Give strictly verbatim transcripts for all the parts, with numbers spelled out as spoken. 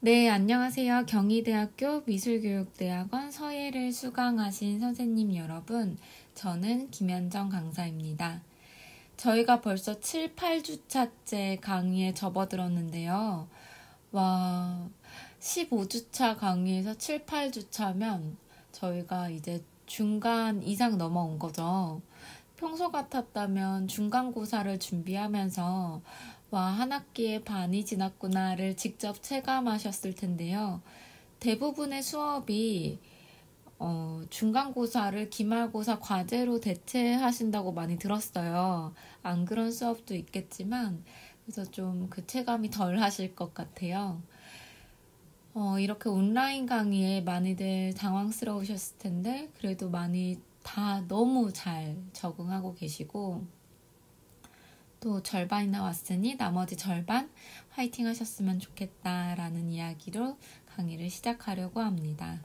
네, 안녕하세요. 경희대학교 미술교육대학원 서예를 수강하신 선생님 여러분, 저는 김현정 강사입니다. 저희가 벌써 칠, 팔 주차째 강의에 접어들었는데요. 와, 십오 주차 강의에서 칠, 팔 주차면 저희가 이제 중간 이상 넘어온 거죠. 평소 같았다면 중간고사를 준비하면서 와, 한 학기에 반이 지났구나를 직접 체감하셨을 텐데요. 대부분의 수업이 어, 중간고사를 기말고사 과제로 대체하신다고 많이 들었어요. 안 그런 수업도 있겠지만 그래서 좀 그 체감이 덜 하실 것 같아요. 어, 이렇게 온라인 강의에 많이들 당황스러우셨을 텐데 그래도 많이 다 너무 잘 적응하고 계시고 또 절반이 나왔으니 나머지 절반 화이팅 하셨으면 좋겠다라는 이야기로 강의를 시작하려고 합니다.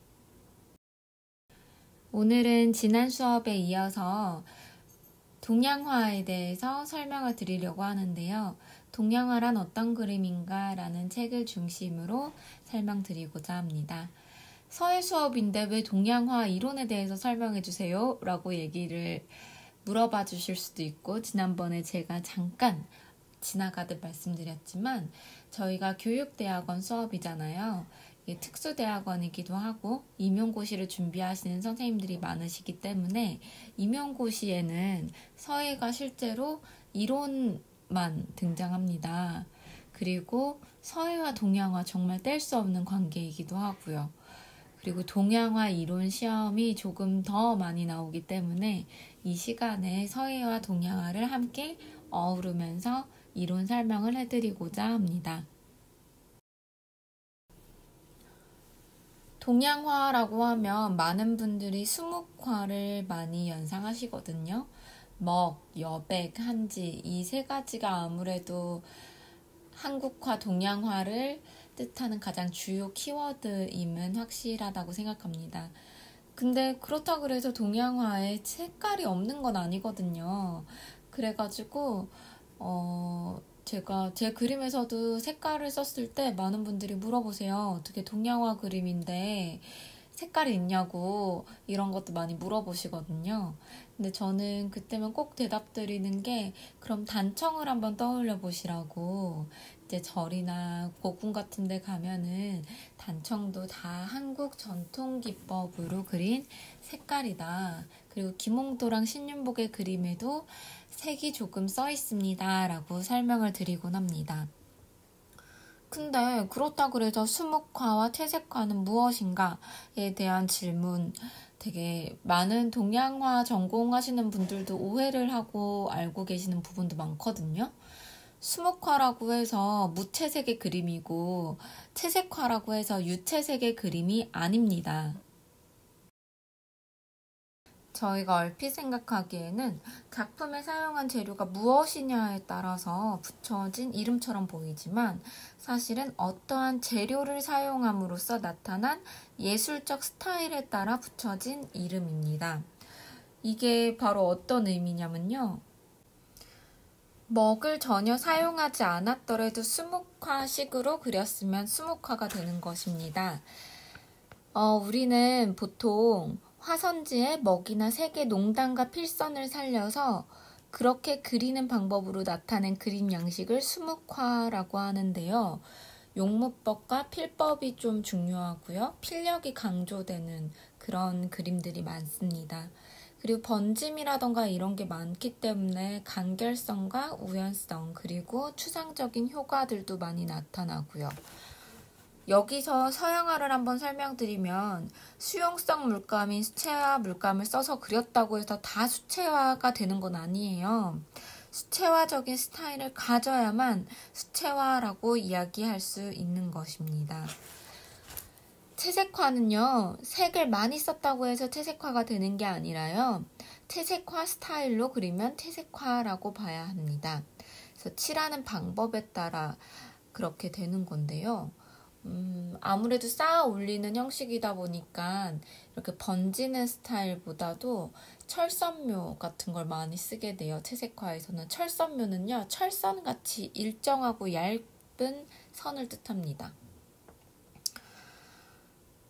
오늘은 지난 수업에 이어서 동양화에 대해서 설명을 드리려고 하는데요. 동양화란 어떤 그림인가 라는 책을 중심으로 설명드리고자 합니다. 서예 수업인데 왜 동양화 이론에 대해서 설명해 주세요? 라고 얘기를 물어봐 주실 수도 있고, 지난번에 제가 잠깐 지나가듯 말씀드렸지만 저희가 교육대학원 수업이잖아요. 이게 특수대학원이기도 하고 임용고시를 준비하시는 선생님들이 많으시기 때문에 임용고시에는 서예가 실제로 이론만 등장합니다. 그리고 서예와 동양화 정말 뗄 수 없는 관계이기도 하고요. 그리고 동양화 이론 시험이 조금 더 많이 나오기 때문에 이 시간에 서예와 동양화를 함께 어우르면서 이론 설명을 해드리고자 합니다. 동양화라고 하면 많은 분들이 수묵화를 많이 연상하시거든요. 먹, 여백, 한지 이 세 가지가 아무래도 한국화, 동양화를 뜻하는 가장 주요 키워드임은 확실하다고 생각합니다. 근데 그렇다고 그래서 동양화에 색깔이 없는 건 아니거든요. 그래가지고 어 제가 제 그림에서도 색깔을 썼을 때 많은 분들이 물어보세요. 어떻게 동양화 그림인데 색깔이 있냐고 이런 것도 많이 물어보시거든요. 근데 저는 그때면 꼭 대답 드리는 게 그럼 단청을 한번 떠올려 보시라고. 이제 절이나 고궁 같은 데 가면은 단청도 다 한국 전통 기법으로 그린 색깔이다. 그리고 김홍도랑 신윤복의 그림에도 색이 조금 써 있습니다. 라고 설명을 드리곤 합니다. 근데 그렇다 그래서 수묵화와 퇴색화는 무엇인가에 대한 질문, 되게 많은 동양화 전공하시는 분들도 오해를 하고 알고 계시는 부분도 많거든요. 수묵화라고 해서 무채색의 그림이고 채색화라고 해서 유채색의 그림이 아닙니다. 저희가 얼핏 생각하기에는 작품에 사용한 재료가 무엇이냐에 따라서 붙여진 이름처럼 보이지만 사실은 어떠한 재료를 사용함으로써 나타난 예술적 스타일에 따라 붙여진 이름입니다. 이게 바로 어떤 의미냐면요. 먹을 전혀 사용하지 않았더라도 수묵화식으로 그렸으면 수묵화가 되는 것입니다. 어, 우리는 보통 화선지에 먹이나 색의 농단과 필선을 살려서 그렇게 그리는 방법으로 나타낸 그림 양식을 수묵화라고 하는데요. 용무법과 필법이 좀 중요하고요. 필력이 강조되는 그런 그림들이 많습니다. 그리고 번짐이라던가 이런 게 많기 때문에 간결성과 우연성 그리고 추상적인 효과들도 많이 나타나고요. 여기서 서양화를 한번 설명드리면 수용성 물감인 수채화 물감을 써서 그렸다고 해서 다 수채화가 되는 건 아니에요. 수채화적인 스타일을 가져야만 수채화라고 이야기할 수 있는 것입니다. 채색화는요, 색을 많이 썼다고 해서 채색화가 되는 게 아니라요, 채색화 스타일로 그리면 채색화라고 봐야 합니다. 그래서 칠하는 방법에 따라 그렇게 되는 건데요. 음, 아무래도 쌓아 올리는 형식이다 보니까 이렇게 번지는 스타일보다도 철선묘 같은 걸 많이 쓰게 돼요. 채색화에서는 철선묘는요, 철선같이 일정하고 얇은 선을 뜻합니다.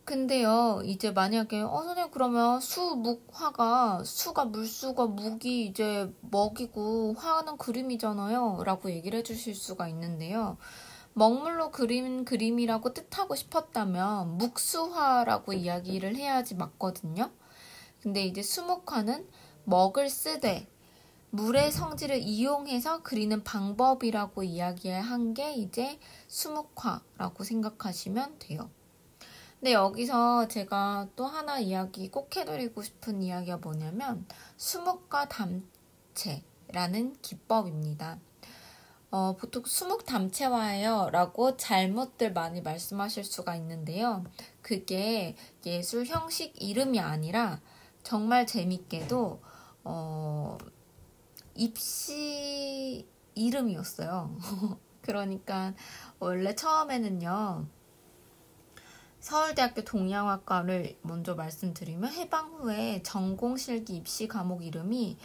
근데요, 이제 만약에, 어, 선생님, 그러면 수, 묵, 화가, 수가 물수가 묵이 이제 먹이고 화는 그림이잖아요. 라고 얘기를 해주실 수가 있는데요. 먹물로 그린 그림이라고 뜻하고 싶었다면 묵수화라고 이야기를 해야지 맞거든요. 근데 이제 수묵화는 먹을 쓰되 물의 성질을 이용해서 그리는 방법이라고 이야기한 게 이제 수묵화라고 생각하시면 돼요. 근데 여기서 제가 또 하나 이야기 꼭 해드리고 싶은 이야기가 뭐냐면 수묵과 담체라는 기법입니다. 어, 보통 수묵 담체화예요 라고 잘못들 많이 말씀하실 수가 있는데요. 그게 예술 형식 이름이 아니라 정말 재밌게도 어, 입시 이름이었어요. 그러니까 원래 처음에는요. 서울대학교 동양학과를 먼저 말씀드리면 해방 후에 전공실기 입시 과목 이름이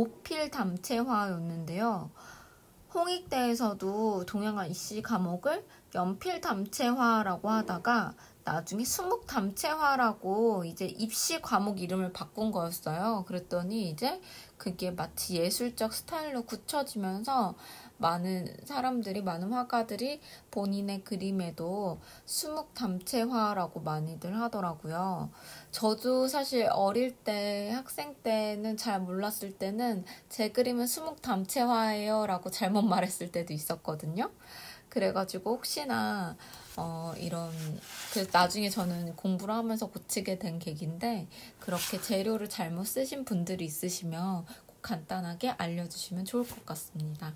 모필담체화였는데요. 홍익대에서도 동양화 입시 과목을 연필담체화라고 하다가 나중에 수묵담체화라고 이제 입시 과목 이름을 바꾼 거였어요. 그랬더니 이제 그게 마치 예술적 스타일로 굳혀지면서 많은 사람들이, 많은 화가들이 본인의 그림에도 수묵담체화라고 많이들 하더라고요. 저도 사실 어릴 때, 학생 때는 잘 몰랐을 때는 제 그림은 수묵담체화예요 라고 잘못 말했을 때도 있었거든요. 그래가지고 혹시나 어, 이런 그 나중에 저는 공부를 하면서 고치게 된 계기인데 그렇게 재료를 잘못 쓰신 분들이 있으시면 꼭 간단하게 알려주시면 좋을 것 같습니다.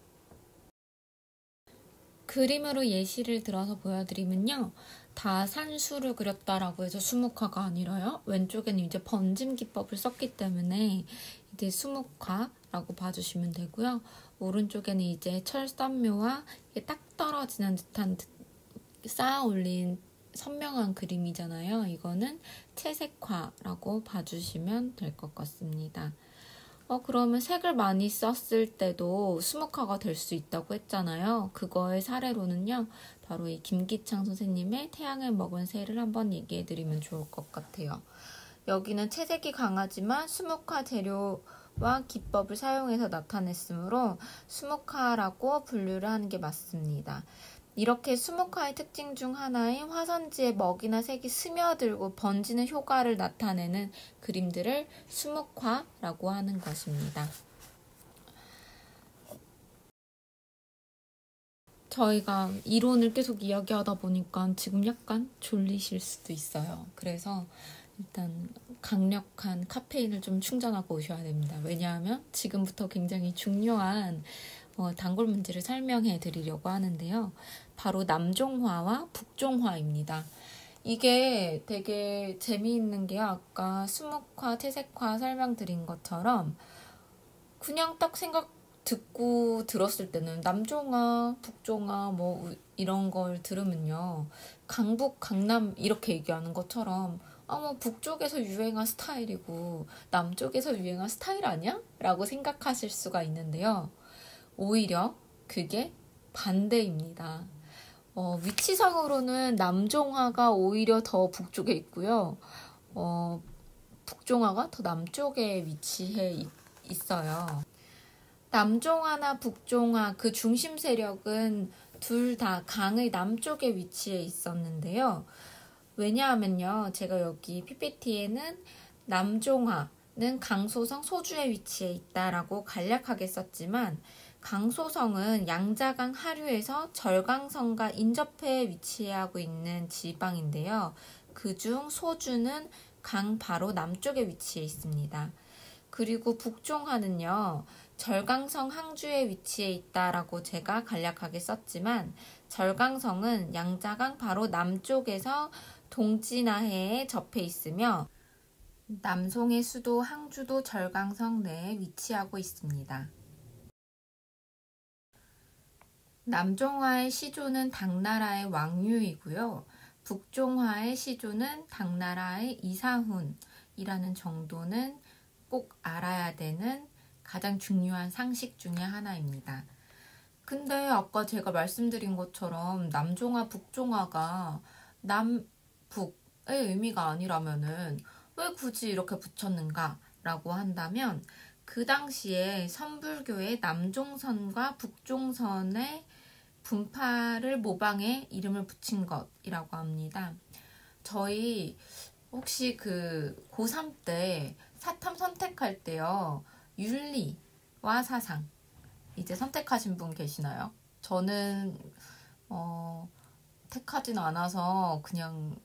그림으로 예시를 들어서 보여드리면요. 다 산수를 그렸다라고 해서 수묵화가 아니라요. 왼쪽에는 이제 번짐 기법을 썼기 때문에 이제 수묵화라고 봐주시면 되고요. 오른쪽에는 이제 철선묘와 딱 떨어지는 듯한 쌓아 올린 선명한 그림이잖아요. 이거는 채색화라고 봐주시면 될 것 같습니다. 어, 그러면 색을 많이 썼을 때도 수묵화가 될 수 있다고 했잖아요. 그거의 사례로는요. 바로 이 김기창 선생님의 태양을 먹은 새를 한번 얘기해드리면 좋을 것 같아요. 여기는 채색이 강하지만 수묵화 재료와 기법을 사용해서 나타냈으므로 수묵화라고 분류를 하는 게 맞습니다. 이렇게 수묵화의 특징 중 하나인 화선지에 먹이나 색이 스며들고 번지는 효과를 나타내는 그림들을 수묵화라고 하는 것입니다. 저희가 이론을 계속 이야기하다 보니까 지금 약간 졸리실 수도 있어요. 그래서 일단 강력한 카페인을 좀 충전하고 오셔야 됩니다. 왜냐하면 지금부터 굉장히 중요한 어, 단골 문제를 설명해 드리려고 하는데요. 바로 남종화와 북종화입니다. 이게 되게 재미있는 게 아까 수묵화, 채색화 설명드린 것처럼 그냥 딱 생각 듣고 들었을 때는 남종화, 북종화 뭐 이런 걸 들으면요. 강북, 강남 이렇게 얘기하는 것처럼 아, 뭐 북쪽에서 유행한 스타일이고 남쪽에서 유행한 스타일 아니야? 라고 생각하실 수가 있는데요. 오히려 그게 반대입니다. 어, 위치상으로는 남종화가 오히려 더 북쪽에 있고요. 어, 북종화가 더 남쪽에 위치해 있, 있어요. 남종화나 북종화 그 중심 세력은 둘 다 강의 남쪽에 위치해 있었는데요. 왜냐하면요. 제가 여기 피피티에는 남종화는 강소성 소주에 위치해 있다라고 간략하게 썼지만 강소성은 양자강 하류에서 절강성과 인접해 위치하고 있는 지방인데요. 그중 소주는 강 바로 남쪽에 위치해 있습니다. 그리고 북종화는요. 절강성 항주에 위치해 있다라고 제가 간략하게 썼지만 절강성은 양자강 바로 남쪽에서 동진아해에 접해 있으며 남송의 수도 항주도 절강성 내에 위치하고 있습니다. 남종화의 시조는 당나라의 왕유이고요. 북종화의 시조는 당나라의 이사훈이라는 정도는 꼭 알아야 되는 가장 중요한 상식 중에 하나입니다. 근데 아까 제가 말씀드린 것처럼 남종화, 북종화가 남, 북 의미가 아니라면은 왜 굳이 이렇게 붙였는가 라고 한다면 그 당시에 선불교의 남종선과 북종선의 분파를 모방해 이름을 붙인 것이라고 합니다. 저희 혹시 그 고삼 때 사탐 선택할 때요, 윤리와 사상 이제 선택하신 분 계시나요? 저는 어, 택하진 않아서 그냥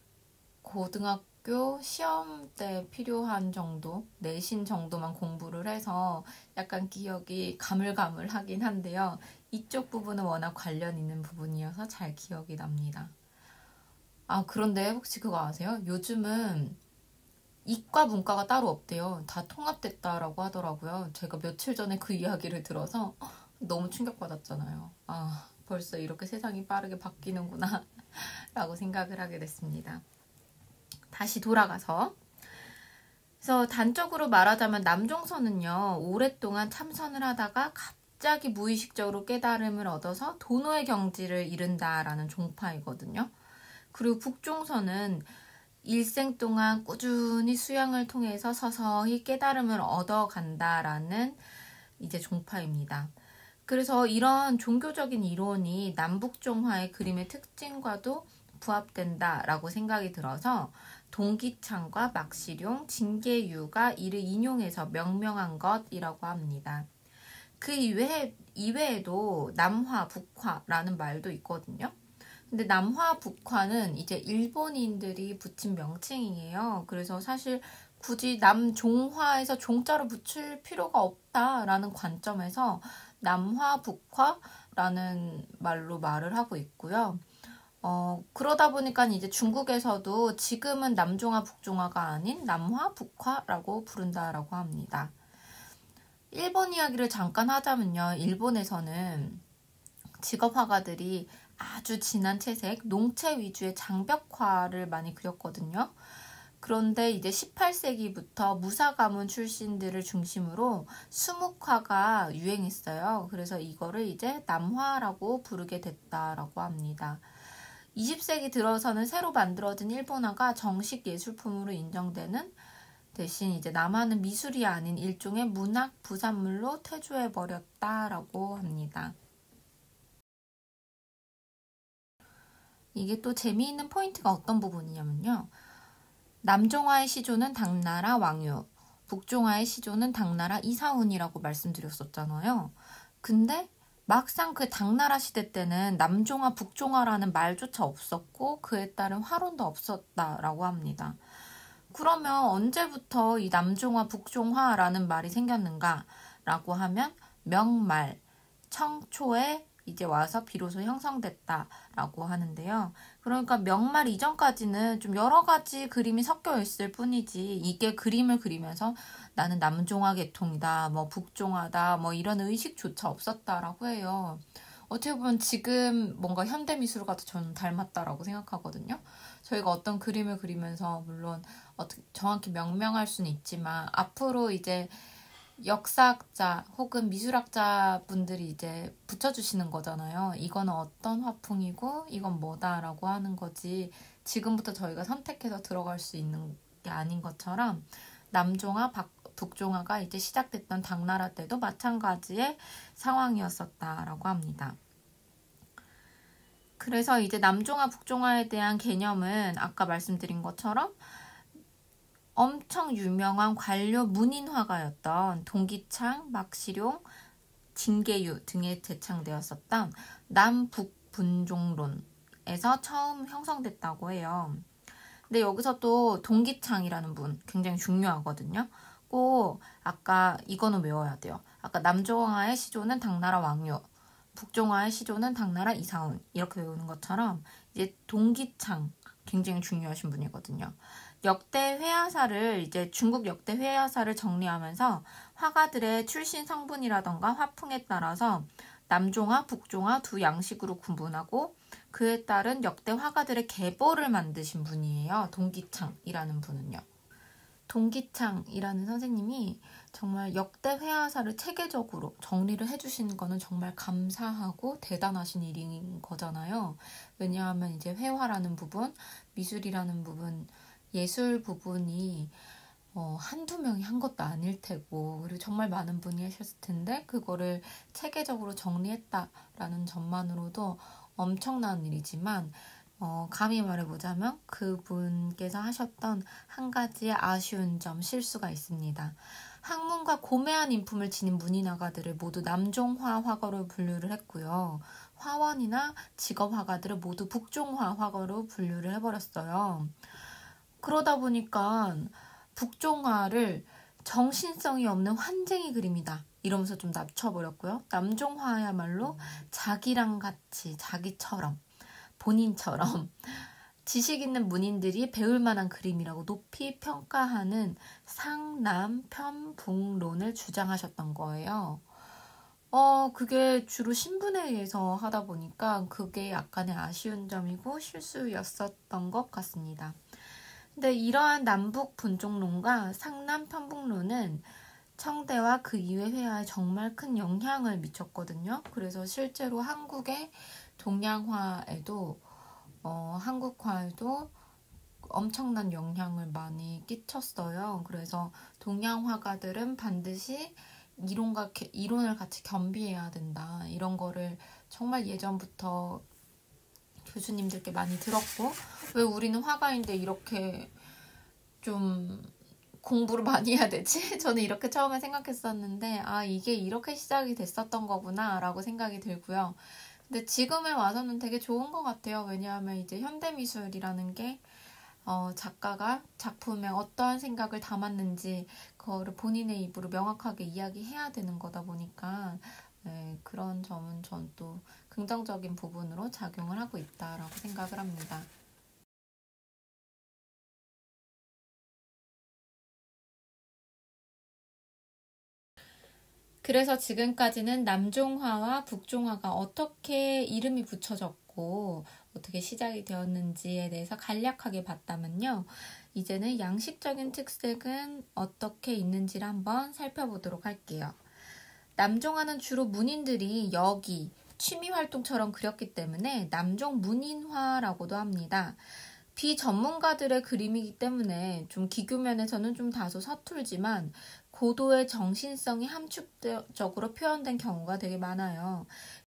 고등학교 시험 때 필요한 정도, 내신 정도만 공부를 해서 약간 기억이 가물가물하긴 한데요. 이쪽 부분은 워낙 관련 있는 부분이어서 잘 기억이 납니다. 아, 그런데 혹시 그거 아세요? 요즘은 이과 문과가 따로 없대요. 다 통합됐다라고 하더라고요. 제가 며칠 전에 그 이야기를 들어서 너무 충격받았잖아요. 아, 벌써 이렇게 세상이 빠르게 바뀌는구나 라고 생각을 하게 됐습니다. 다시 돌아가서, 그래서 단적으로 말하자면 남종선은요, 오랫동안 참선을 하다가 갑자기 무의식적으로 깨달음을 얻어서 도노의 경지를 이룬다라는 종파이거든요. 그리고 북종선은 일생 동안 꾸준히 수양을 통해서 서서히 깨달음을 얻어간다라는 이제 종파입니다. 그래서 이런 종교적인 이론이 남북종화의 그림의 특징과도 부합된다라고 생각이 들어서 동기창과 막시룡, 진계유가 이를 인용해서 명명한 것이라고 합니다. 그 이외에, 이외에도 남화, 북화라는 말도 있거든요. 근데 남화, 북화는 이제 일본인들이 붙인 명칭이에요. 그래서 사실 굳이 남종화에서 종자를 붙일 필요가 없다라는 관점에서 남화, 북화라는 말로 말을 하고 있고요. 어, 그러다 보니까 이제 중국에서도 지금은 남종화, 북종화가 아닌 남화, 북화라고 부른다라고 합니다. 일본 이야기를 잠깐 하자면요. 일본에서는 직업 화가들이 아주 진한 채색, 농채 위주의 장벽화를 많이 그렸거든요. 그런데 이제 십팔 세기부터 무사 가문 출신들을 중심으로 수묵화가 유행했어요. 그래서 이거를 이제 남화라고 부르게 됐다라고 합니다. 이십 세기 들어서는 새로 만들어진 일본화가 정식 예술품으로 인정되는 대신 이제 남한은 미술이 아닌 일종의 문학 부산물로 퇴조해버렸다라고 합니다. 이게 또 재미있는 포인트가 어떤 부분이냐면요. 남종화의 시조는 당나라 왕유, 북종화의 시조는 당나라 이사훈이라고 말씀드렸었잖아요. 근데 막상 그 당나라 시대 때는 남종화, 북종화라는 말조차 없었고 그에 따른 화론도 없었다라고 합니다. 그러면 언제부터 이 남종화, 북종화라는 말이 생겼는가라고 하면 명말, 청초에 이제 와서 비로소 형성됐다라고 하는데요. 그러니까 명말 이전까지는 좀 여러 가지 그림이 섞여 있을 뿐이지 이게 그림을 그리면서 나는 남종화 계통이다, 뭐 북종화다, 뭐 이런 의식조차 없었다라고 해요. 어떻게 보면 지금 뭔가 현대미술과도 저는 닮았다라고 생각하거든요. 저희가 어떤 그림을 그리면서 물론 어떻게 정확히 명명할 수는 있지만 앞으로 이제 역사학자 혹은 미술학자 분들이 이제 붙여주시는 거잖아요. 이거는 어떤 화풍이고 이건 뭐다라고 하는 거지 지금부터 저희가 선택해서 들어갈 수 있는 게 아닌 것처럼 남종화, 북종화가 이제 시작됐던 당나라 때도 마찬가지의 상황이었었다라고 합니다. 그래서 이제 남종화, 북종화에 대한 개념은 아까 말씀드린 것처럼 엄청 유명한 관료 문인화가였던 동기창, 막시룡, 진계유 등에 제창되었었던 남북분종론에서 처음 형성됐다고 해요. 근데 여기서 또 동기창이라는 분 굉장히 중요하거든요. 꼭 아까 이거는 외워야 돼요. 아까 남종화의 시조는 당나라 왕유, 북종화의 시조는 당나라 이사훈 이렇게 외우는 것처럼 이제 동기창 굉장히 중요하신 분이거든요. 역대 회화사를 이제 중국 역대 회화사를 정리하면서 화가들의 출신 성분이라던가 화풍에 따라서 남종화, 북종화 두 양식으로 구분하고 그에 따른 역대 화가들의 계보를 만드신 분이에요. 동기창이라는 분은요. 동기창이라는 선생님이 정말 역대 회화사를 체계적으로 정리를 해주시는 거는 정말 감사하고 대단하신 일인 거잖아요. 왜냐하면 이제 회화라는 부분, 미술이라는 부분, 예술 부분이 어, 한두 명이 한 것도 아닐 테고, 그리고 정말 많은 분이 하셨을 텐데 그거를 체계적으로 정리했다라는 점만으로도 엄청난 일이지만, 어, 감히 말해보자면 그분께서 하셨던 한 가지의 아쉬운 점, 실수가 있습니다. 학문과 고매한 인품을 지닌 문인화가들을 모두 남종화 화가로 분류를 했고요. 화원이나 직업 화가들을 모두 북종화 화가로 분류를 해버렸어요. 그러다 보니까 북종화를 정신성이 없는 환쟁이 그림이다 이러면서 좀 낮춰버렸고요. 남종화야말로 자기랑 같이, 자기처럼, 본인처럼 지식 있는 문인들이 배울 만한 그림이라고 높이 평가하는 상남편북론을 주장하셨던 거예요. 어, 그게 주로 신분에 의해서 하다 보니까 그게 약간의 아쉬운 점이고 실수였었던 것 같습니다. 근데 이러한 남북 분종론과 상남 편북론은 청대와 그 이외 회화에 정말 큰 영향을 미쳤거든요. 그래서 실제로 한국의 동양화에도 어, 한국화에도 엄청난 영향을 많이 끼쳤어요. 그래서 동양 화가들은 반드시 이론과 이론을 같이 겸비해야 된다. 이런 거를 정말 예전부터 교수님들께 많이 들었고, 왜 우리는 화가인데 이렇게 좀 공부를 많이 해야 되지? 저는 이렇게 처음에 생각했었는데, 아, 이게 이렇게 시작이 됐었던 거구나 라고 생각이 들고요. 근데 지금에 와서는 되게 좋은 것 같아요. 왜냐하면 이제 현대미술이라는 게 어, 작가가 작품에 어떠한 생각을 담았는지 그거를 본인의 입으로 명확하게 이야기해야 되는 거다 보니까 네, 그런 점은 전 또 긍정적인 부분으로 작용을 하고 있다라고 생각을 합니다. 그래서 지금까지는 남종화와 북종화가 어떻게 이름이 붙여졌고 어떻게 시작이 되었는지에 대해서 간략하게 봤다면요. 이제는 양식적인 특색은 어떻게 있는지를 한번 살펴보도록 할게요. 남종화는 주로 문인들이 역이, 취미활동처럼 그렸기 때문에 남종 문인화라고도 합니다. 비전문가들의 그림이기 때문에 좀 기교면에서는 좀 다소 서툴지만 고도의 정신성이 함축적으로 표현된 경우가 되게 많아요.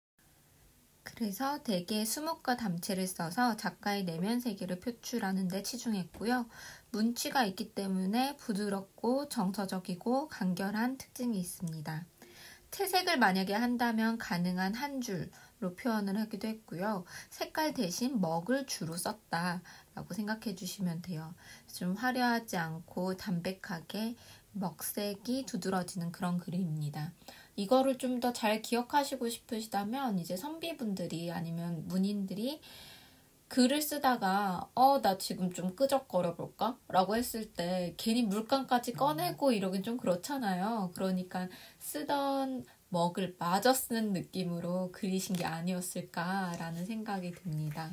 그래서 대개 수묵과 담채를 써서 작가의 내면 세계를 표출하는 데 치중했고요. 문취가 있기 때문에 부드럽고 정서적이고 간결한 특징이 있습니다. 채색을 만약에 한다면 가능한 한 줄로 표현을 하기도 했고요. 색깔 대신 먹을 주로 썼다라고 생각해 주시면 돼요. 좀 화려하지 않고 담백하게 먹색이 두드러지는 그런 그림입니다. 이거를 좀 더 잘 기억하시고 싶으시다면 이제 선비분들이 아니면 문인들이 글을 쓰다가 어, 나 지금 좀 끄적거려 볼까? 라고 했을 때 괜히 물감까지 꺼내고 이러긴 좀 그렇잖아요. 그러니까 쓰던 먹을 마저 쓰는 느낌으로 그리신 게 아니었을까라는 생각이 듭니다.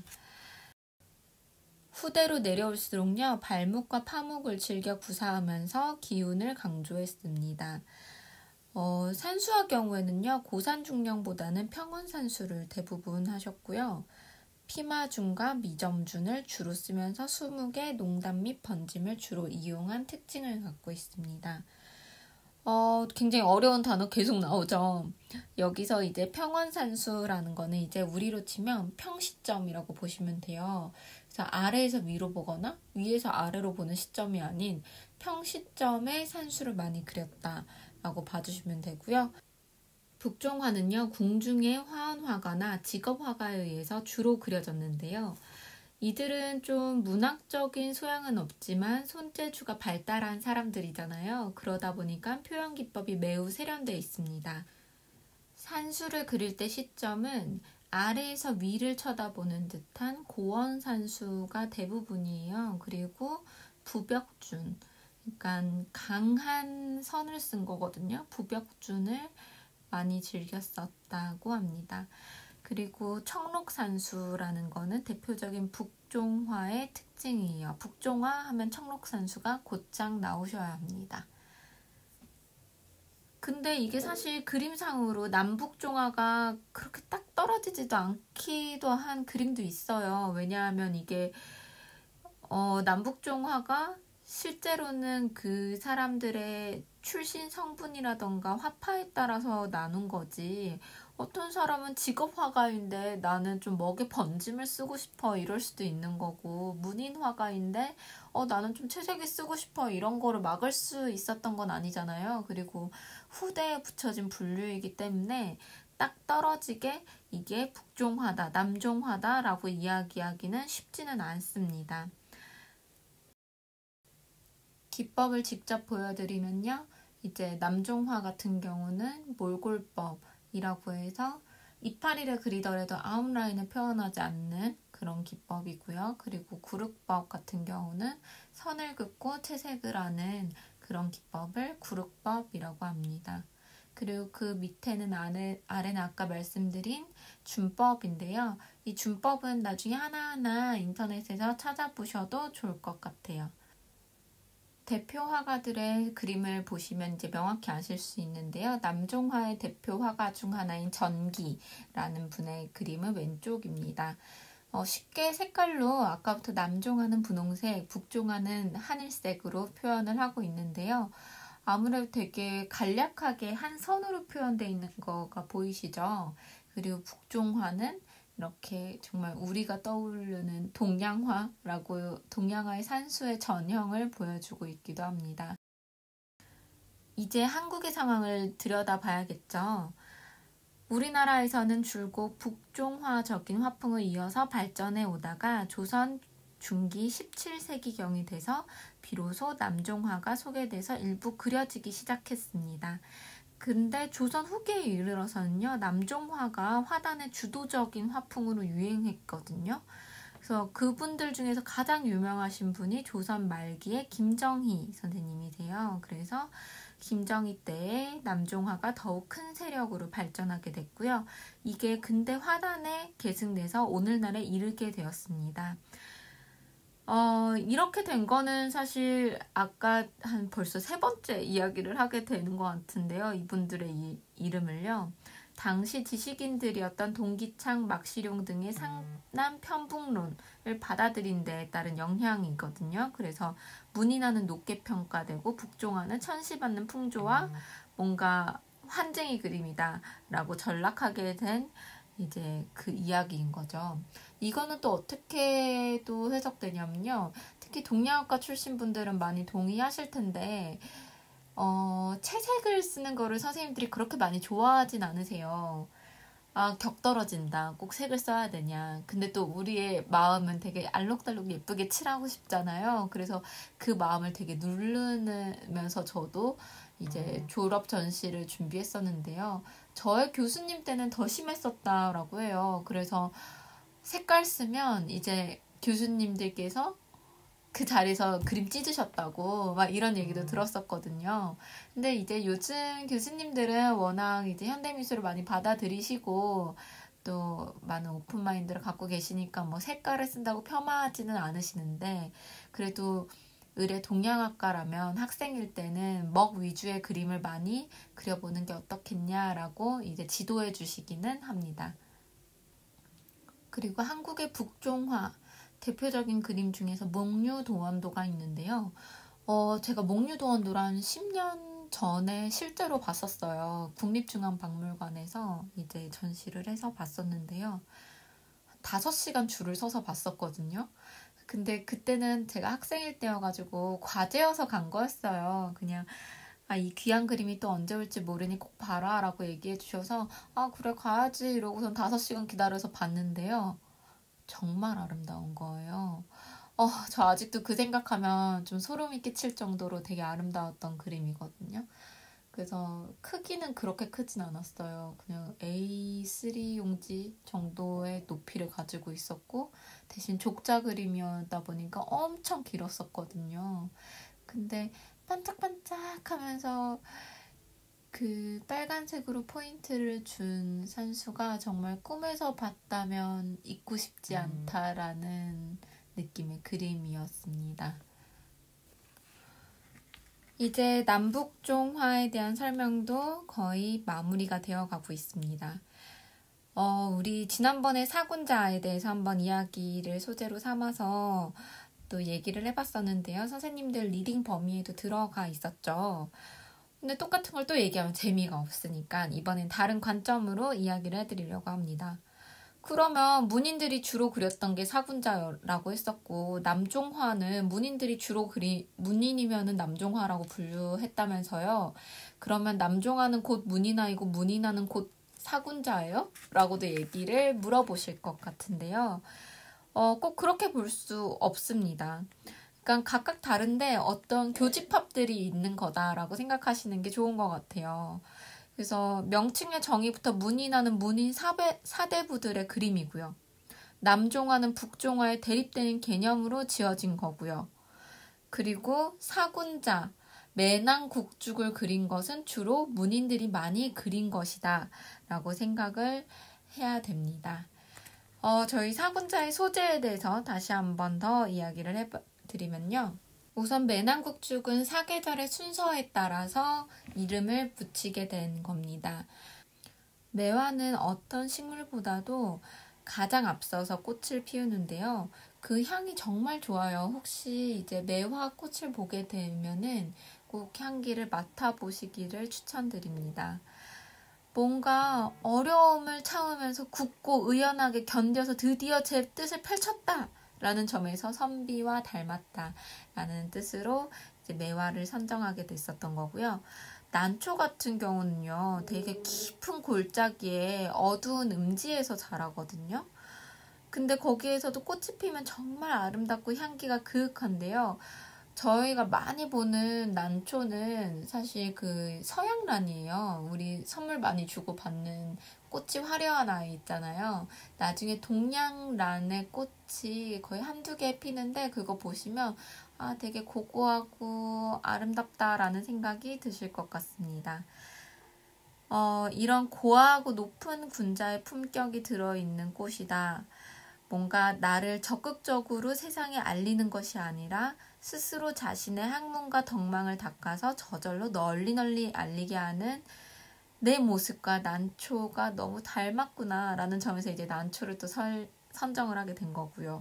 후대로 내려올수록요, 발목과 파목을 즐겨 구사하면서 기운을 강조했습니다. 어, 산수화 경우에는요, 고산중령보다는 평원산수를 대부분 하셨고요. 피마준과 미점준을 주로 쓰면서 수묵의 농담 및 번짐을 주로 이용한 특징을 갖고 있습니다. 어, 굉장히 어려운 단어 계속 나오죠. 여기서 이제 평원산수라는 거는 이제 우리로 치면 평시점이라고 보시면 돼요. 그래서 아래에서 위로 보거나 위에서 아래로 보는 시점이 아닌 평시점의 산수를 많이 그렸다라고 봐주시면 되고요. 북종화는요, 궁중의 화원화가나 직업화가에 의해서 주로 그려졌는데요. 이들은 좀 문학적인 소양은 없지만 손재주가 발달한 사람들이잖아요. 그러다 보니까 표현 기법이 매우 세련되어 있습니다. 산수를 그릴 때 시점은 아래에서 위를 쳐다보는 듯한 고원산수가 대부분이에요. 그리고 부벽준, 그러니까 강한 선을 쓴 거거든요. 부벽준을 많이 즐겼었다고 합니다. 그리고 청록산수라는 거는 대표적인 북종화의 특징이에요. 북종화 하면 청록산수가 곧장 나오셔야 합니다. 근데 이게 사실 그림상으로 남북종화가 그렇게 딱 떨어지지도 않기도 한 그림도 있어요. 왜냐하면 이게 어, 남북종화가 실제로는 그 사람들의 출신 성분이라던가 화파에 따라서 나눈 거지. 어떤 사람은 직업 화가인데 나는 좀 먹에 번짐을 쓰고 싶어 이럴 수도 있는 거고, 문인 화가인데 어 나는 좀 채색이 쓰고 싶어 이런 거를 막을 수 있었던 건 아니잖아요. 그리고 후대에 붙여진 분류이기 때문에 딱 떨어지게 이게 북종화다, 남종화다라고 이야기하기는 쉽지는 않습니다. 기법을 직접 보여드리면요. 이제 남종화 같은 경우는 몰골법이라고 해서 이파리를 그리더라도 아웃라인을 표현하지 않는 그런 기법이고요. 그리고 구륵법 같은 경우는 선을 긋고 채색을 하는 그런 기법을 구륵법이라고 합니다. 그리고 그 밑에는 아래, 아래는 아까 말씀드린 준법인데요. 이 준법은 나중에 하나하나 인터넷에서 찾아보셔도 좋을 것 같아요. 대표 화가들의 그림을 보시면 이제 명확히 아실 수 있는데요. 남종화의 대표 화가 중 하나인 전기라는 분의 그림은 왼쪽입니다. 어, 쉽게 색깔로 아까부터 남종화는 분홍색, 북종화는 하늘색으로 표현을 하고 있는데요. 아무래도 되게 간략하게 한 선으로 표현되어 있는 거가 보이시죠? 그리고 북종화는 이렇게 정말 우리가 떠오르는 동양화라고, 동양화의 산수의 전형을 보여주고 있기도 합니다. 이제 한국의 상황을 들여다봐야겠죠. 우리나라에서는 줄곧 북종화적인 화풍을 이어서 발전해 오다가 조선 중기 십칠 세기경이 돼서 비로소 남종화가 소개돼서 일부 그려지기 시작했습니다. 근데 조선 후기에 이르러서는요, 남종화가 화단의 주도적인 화풍으로 유행했거든요. 그래서 그분들 중에서 가장 유명하신 분이 조선 말기의 김정희 선생님이세요. 그래서 김정희 때에 남종화가 더욱 큰 세력으로 발전하게 됐고요. 이게 근대 화단에 계승돼서 오늘날에 이르게 되었습니다. 어, 이렇게 된 거는 사실 아까 한 벌써 세 번째 이야기를 하게 되는 것 같은데요. 이분들의 이, 이름을요. 당시 지식인들이었던 동기창, 막시룡 등의 상남 편북론을 받아들인 데에 따른 영향이거든요. 그래서 문인화는 높게 평가되고 북종화는 천시받는 풍조와 뭔가 환쟁이 그림이다 라고 전락하게 된 이제 그 이야기인 거죠. 이거는 또 어떻게 또 해석되냐면요. 특히 동양학과 출신 분들은 많이 동의하실 텐데, 어, 채색을 쓰는 거를 선생님들이 그렇게 많이 좋아하진 않으세요. 아, 격 떨어진다. 꼭 색을 써야 되냐. 근데 또 우리의 마음은 되게 알록달록 예쁘게 칠하고 싶잖아요. 그래서 그 마음을 되게 누르면서 저도 이제 졸업 전시를 준비했었는데요. 저의 교수님 때는 더 심했었다라고 해요. 그래서 색깔 쓰면 이제 교수님들께서 그 자리에서 그림 찢으셨다고 막 이런 얘기도 들었었거든요. 근데 이제 요즘 교수님들은 워낙 이제 현대미술을 많이 받아들이시고 또 많은 오픈마인드를 갖고 계시니까 뭐 색깔을 쓴다고 폄하하지는 않으시는데, 그래도 의뢰 동양학과라면 학생일 때는 먹 위주의 그림을 많이 그려보는 게 어떻겠냐라고 이제 지도해 주시기는 합니다. 그리고 한국의 북종화 대표적인 그림 중에서 목류도원도가 있는데요. 어, 제가 목류도원도를 한 십 년 전에 실제로 봤었어요. 국립중앙박물관에서 이제 전시를 해서 봤었는데요. 다섯 시간 줄을 서서 봤었거든요. 근데 그때는 제가 학생일 때여가지고 과제여서 간 거였어요. 그냥 아, 이 귀한 그림이 또 언제 올지 모르니 꼭 봐라 라고 얘기해 주셔서 아, 그래 가야지 이러고선 다섯 시간 기다려서 봤는데요. 정말 아름다운 거예요. 어, 저 아직도 그 생각하면 좀 소름이 끼칠 정도로 되게 아름다웠던 그림이거든요. 그래서 크기는 그렇게 크진 않았어요. 그냥 에이 쓰리 용지 정도의 높이를 가지고 있었고, 대신 족자 그림이었다 보니까 엄청 길었었거든요. 근데 반짝반짝 하면서 그 빨간색으로 포인트를 준 산수가 정말 꿈에서 봤다면 잊고 싶지 않다라는 느낌의 그림이었습니다. 이제 남북종화에 대한 설명도 거의 마무리가 되어가고 있습니다. 어, 우리 지난번에 사군자에 대해서 한번 이야기를 소재로 삼아서 또 얘기를 해봤었는데요. 선생님들 리딩 범위에도 들어가 있었죠. 근데 똑같은 걸 또 얘기하면 재미가 없으니까 이번엔 다른 관점으로 이야기를 해드리려고 합니다. 그러면 문인들이 주로 그렸던 게 사군자라고 했었고 남종화는 문인들이 주로 그리 문인이면은 남종화라고 분류했다면서요. 그러면 남종화는 곧 문인화이고 문인화는 곧 사군자예요? 라고도 얘기를 물어보실 것 같은데요. 어, 꼭 그렇게 볼 수 없습니다. 그러니까 각각 다른데 어떤 교집합들이 있는 거다라고 생각하시는 게 좋은 것 같아요. 그래서 명칭의 정의부터 문인화는 문인 사대, 사대부들의 그림이고요. 남종화는 북종화에 대립되는 개념으로 지어진 거고요. 그리고 사군자, 매낭국죽을 그린 것은 주로 문인들이 많이 그린 것이다 라고 생각을 해야 됩니다. 어, 저희 사군자의 소재에 대해서 다시 한 번 더 이야기를 해드리면요. 우선 매낭국죽은 사계절의 순서에 따라서 이름을 붙이게 된 겁니다. 매화는 어떤 식물보다도 가장 앞서서 꽃을 피우는데요. 그 향이 정말 좋아요. 혹시 이제 매화 꽃을 보게 되면은 꼭 향기를 맡아보시기를 추천드립니다. 뭔가 어려움을 참으면서 굳고 의연하게 견뎌서 드디어 제 뜻을 펼쳤다! 라는 점에서 선비와 닮았다 라는 뜻으로 이제 매화를 선정하게 됐었던 거고요. 난초 같은 경우는요, 되게 깊은 골짜기에 어두운 음지에서 자라거든요. 근데 거기에서도 꽃이 피면 정말 아름답고 향기가 그윽한데요. 저희가 많이 보는 난초는 사실 그 서양란이에요. 우리 선물 많이 주고 받는 꽃이 화려한 아이 있잖아요. 나중에 동양란의 꽃이 거의 한두 개 피는데 그거 보시면 아, 되게 고고하고 아름답다라는 생각이 드실 것 같습니다. 어, 이런 고와하고 높은 군자의 품격이 들어있는 꽃이다. 뭔가 나를 적극적으로 세상에 알리는 것이 아니라 스스로 자신의 학문과 덕망을 닦아서 저절로 널리 널리 알리게 하는 내 모습과 난초가 너무 닮았구나 라는 점에서 이제 난초를 또 설, 선정을 하게 된 거고요.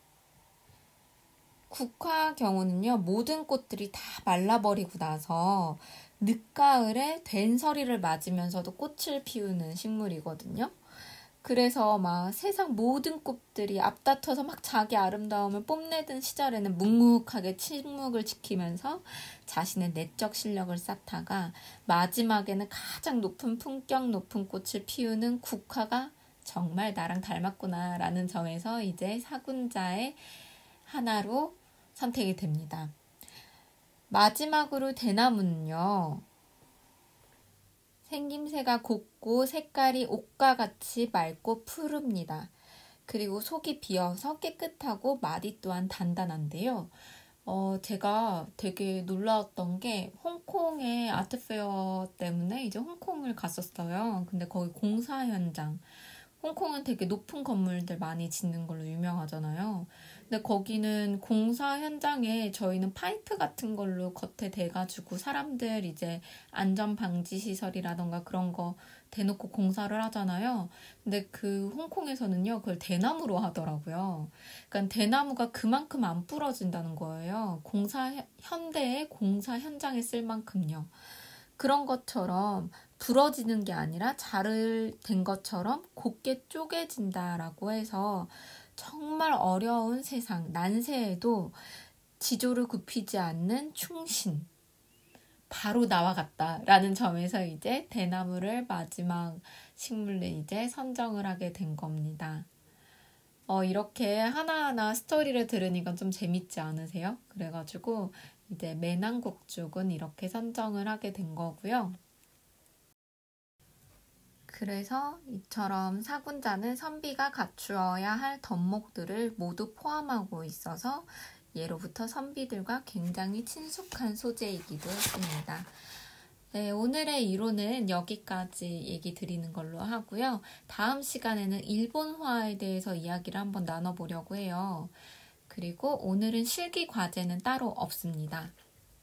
국화 경우는요, 모든 꽃들이 다 말라버리고 나서 늦가을에 된서리를 맞으면서도 꽃을 피우는 식물이거든요. 그래서 막 세상 모든 꽃들이 앞다퉈서 막 자기 아름다움을 뽐내던 시절에는 묵묵하게 침묵을 지키면서 자신의 내적 실력을 쌓다가 마지막에는 가장 높은 품격 높은 꽃을 피우는 국화가 정말 나랑 닮았구나 라는 점에서 이제 사군자의 하나로 선택이 됩니다. 마지막으로 대나무는요. 생김새가 곱고 색깔이 옥과 같이 맑고 푸릅니다. 그리고 속이 비어서 깨끗하고 마디 또한 단단한데요. 어, 제가 되게 놀라웠던 게 홍콩의 아트페어 때문에 이제 홍콩을 갔었어요. 근데 거기 공사 현장. 홍콩은 되게 높은 건물들 많이 짓는 걸로 유명하잖아요. 근데 거기는 공사 현장에 저희는 파이프 같은 걸로 겉에 대가지고 사람들 이제 안전방지시설이라던가 그런 거 대놓고 공사를 하잖아요. 근데 그 홍콩에서는요, 그걸 대나무로 하더라고요. 그러니까 대나무가 그만큼 안 부러진다는 거예요. 공사, 현대의 공사 현장에 쓸 만큼요. 그런 것처럼 부러지는 게 아니라 자를 된 것처럼 곱게 쪼개진다라고 해서 정말 어려운 세상, 난세에도 지조를 굽히지 않는 충신. 바로 나와 같다라는 점에서 이제 대나무를 마지막 식물로 이제 선정을 하게 된 겁니다. 어, 이렇게 하나하나 스토리를 들으니까 좀 재밌지 않으세요? 그래가지고 이제 매낭국죽은 이렇게 선정을 하게 된 거고요. 그래서 이처럼 사군자는 선비가 갖추어야 할 덕목들을 모두 포함하고 있어서 예로부터 선비들과 굉장히 친숙한 소재이기도 했습니다. 네, 오늘의 이론은 여기까지 얘기 드리는 걸로 하고요. 다음 시간에는 일본화에 대해서 이야기를 한번 나눠보려고 해요. 그리고 오늘은 실기 과제는 따로 없습니다.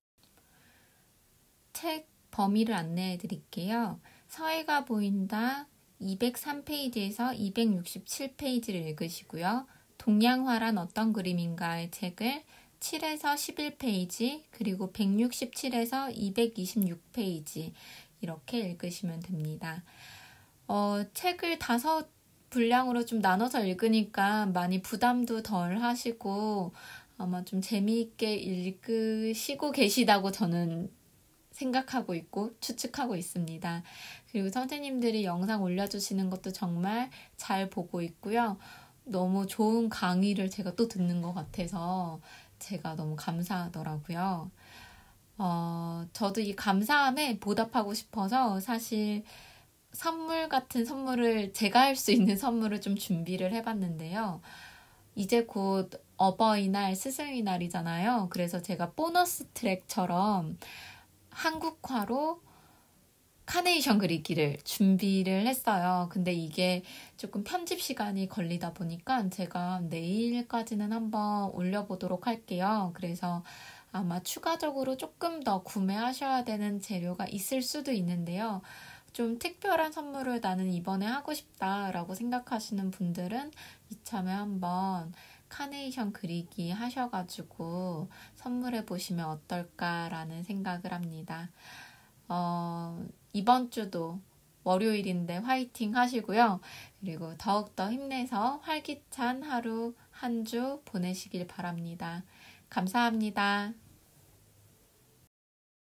책 범위를 안내해 드릴게요. 서해가 보인다 이백삼 페이지에서 이백육십칠 페이지를 읽으시고요. 동양화란 어떤 그림인가의 책을 칠에서 십일 페이지, 그리고 백육십칠에서 이백이십육 페이지 이렇게 읽으시면 됩니다. 어, 책을 다섯 분량으로 좀 나눠서 읽으니까 많이 부담도 덜 하시고 아마 좀 재미있게 읽으시고 계시다고 저는 생각하고 있고 추측하고 있습니다. 그리고 선생님들이 영상 올려주시는 것도 정말 잘 보고 있고요. 너무 좋은 강의를 제가 또 듣는 것 같아서 제가 너무 감사하더라고요. 어, 저도 이 감사함에 보답하고 싶어서 사실 선물 같은 선물을 제가 할 수 있는 선물을 좀 준비를 해봤는데요. 이제 곧 어버이날, 스승의 날이잖아요. 그래서 제가 보너스 트랙처럼 한국화로 카네이션 그리기를 준비를 했어요. 근데 이게 조금 편집 시간이 걸리다 보니까 제가 내일까지는 한번 올려보도록 할게요. 그래서 아마 추가적으로 조금 더 구매하셔야 되는 재료가 있을 수도 있는데요. 좀 특별한 선물을 나는 이번에 하고 싶다라고 생각하시는 분들은 이참에 한번 카네이션 그리기 하셔가지고 선물해 보시면 어떨까라는 생각을 합니다. 어, 이번 주도 월요일인데 화이팅 하시고요. 그리고 더욱더 힘내서 활기찬 하루 한 주 보내시길 바랍니다. 감사합니다.